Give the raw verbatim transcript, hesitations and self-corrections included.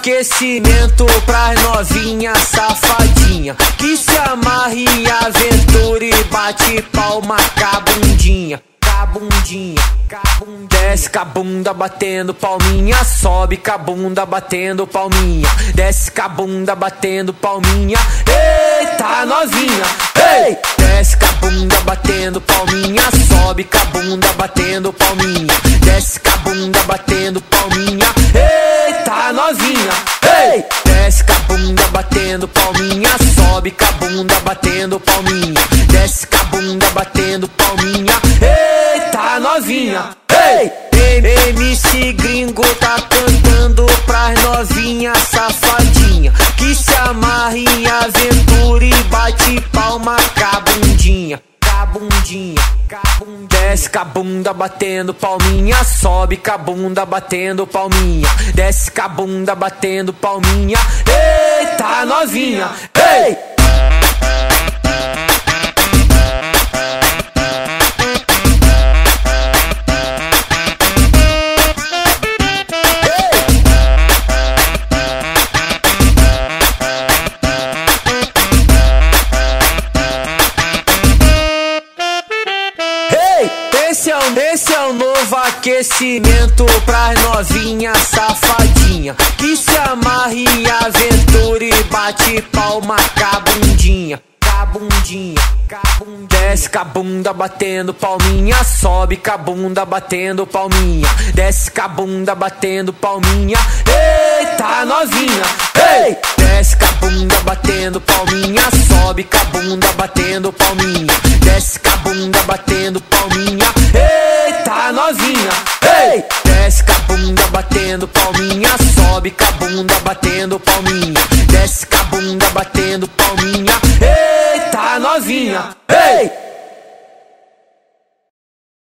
aquecimento pras novinha safadinha que se amarra em aventura e bate palma com a bundinha. Bundinha, desce com a bunda batendo palminha, sobe com a bunda batendo palminha, desce com a bunda batendo palminha. Eita novinha, ei! Desce com a bunda batendo palminha, sobe com a bunda batendo palminha, desce com a bunda batendo palminha. Eita novinha, ei! Desce com a bunda batendo palminha, sobe com a bunda batendo palminha, desce com a bunda batendo palminha. Eita novinha, ei! M C Gringo tá cantando pras novinha safadinha que se amarra em aventura e bate palma com a bundinha. Bundinha, desce com a bunda batendo palminha, sobe com a bunda batendo palminha, desce com a bunda batendo palminha. Eita novinha, ei! Esse é, o, esse é o novo aquecimento pras novinha safadinha que se amarra em aventura e bate palma com a bundinha. Bundinha, desce com a bunda batendo palminha, sobe com a bunda batendo palminha, desce com a bunda batendo palminha. Eita novinha, ei! Desce com a bunda batendo palminha, sobe com a bunda batendo palminha, desce com a bunda batendo palminha. Eita novinha, ei! Desce com a bunda batendo palminha, sobe com a bunda batendo palminha, desce com a bunda batendo palminha. Eita novinha, ei!